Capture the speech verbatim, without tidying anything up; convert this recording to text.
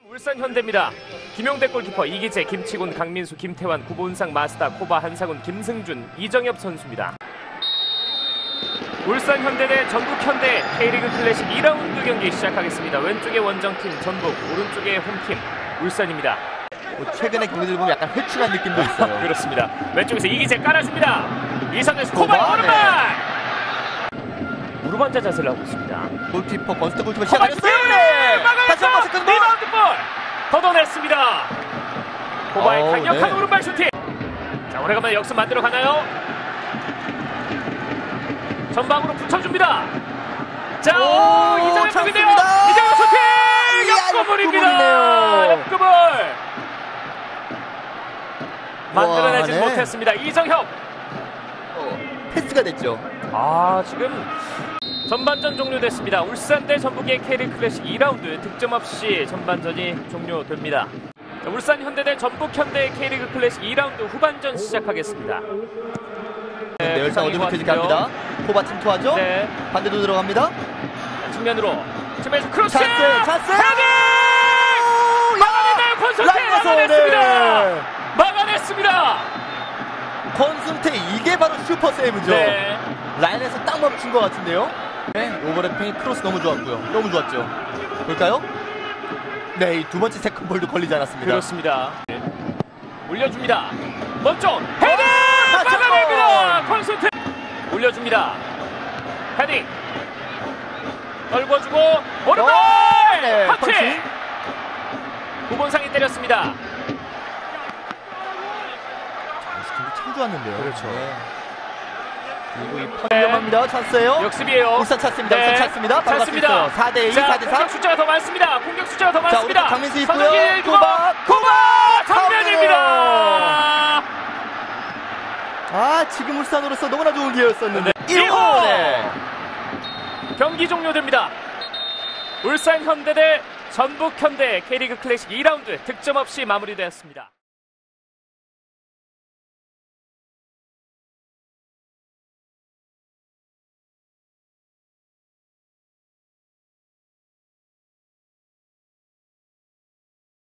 울산 현대입니다. 김용대 골키퍼, 이기재, 김치곤, 강민수, 김태환, 구본상, 마스다, 코바, 한상훈, 김승준, 이정엽 선수입니다. 울산 현대 대 전북 현대 K리그 클래식 이 라운드 경기 시작하겠습니다. 왼쪽에 원정팀 전북, 오른쪽에 홈팀 울산입니다. 뭐 최근의 경기들 보면 약간 회춘한 느낌도 있어요. 그렇습니다. 왼쪽에서 이기재 깔아줍니다. 이선에서 코바의 코바, 오른발! 네. 무릎 앉아 자세를 하고 있습니다. 골키퍼, 번스트 골키퍼 코바 시작하셨어요. 슈팅! 네! 다시 막아냈어! 한번 세컨드 볼! 리바운드 볼! 걷어냈습니다. 코바의 어우, 강력한 네. 오른발 슈팅! 자, 오래간만에 역습 만들어 가나요? 전방으로 붙여줍니다. 자, 오, 이정엽 쪽인데요. 이정엽 슈팅! 옆구물입니다. 옆구물. 만들어내지 네. 못했습니다. 이정엽. 어, 패스가 됐죠. 아, 지금 전반전 종료됐습니다. 울산 대 전북의 K리그 클래식 이 라운드 득점 없이 전반전이 종료됩니다. 자, 울산 현대 대 전북 현대의 K리그 클래식 이 라운드 후반전 시작하겠습니다. 네, 열상 어드밴티지 갑니다. 코바 침투하죠. 네. 반대도 들어갑니다. 측면으로 측면에서 크로스! 찬스! 찬스! 헤딩! 막아냈나요? 권순태 막아냈습니다. 네. 막아냈습니다. 권순태, 이게 바로 슈퍼 세이브죠. 네. 라인에서 딱 멈춘 것 같은데요. 네, 오버래핑 크로스 너무 좋았고요. 너무 좋았죠. 볼까요? 네, 이 두 번째 세컨볼도 걸리지 않았습니다. 그렇습니다. 네. 올려줍니다. 먼저 헤딩! 아, 막아냅니다. 권순태 올려줍니다. 헤딩 떨궈주고 오른발! 어, 네, 터치! 펀치. 구본상이 때렸습니다. 참 좋았는데요. 그렇죠. 네. 그리고 이 펀치합니다. 찬스예요. 역습이에요. 울산 찬스입니다. 네. 울산 찬스입니다. 바로 찬스입니다. 갈수 있어요. 사 대 이, 자, 사 대 삼. 공격 숫자가 더 많습니다. 공격 숫자가 더 자, 많습니다. 오른쪽 강민수 있고요. 선정진, 코바, 코바 정면입니다. 아, 지금 울산으로서 너무나 좋은 기회였었는데. 네. 일 호! 네. 경기 종료됩니다. 울산 현대 대 전북 현대 K리그 클래식 이 라운드 득점 없이 마무리되었습니다.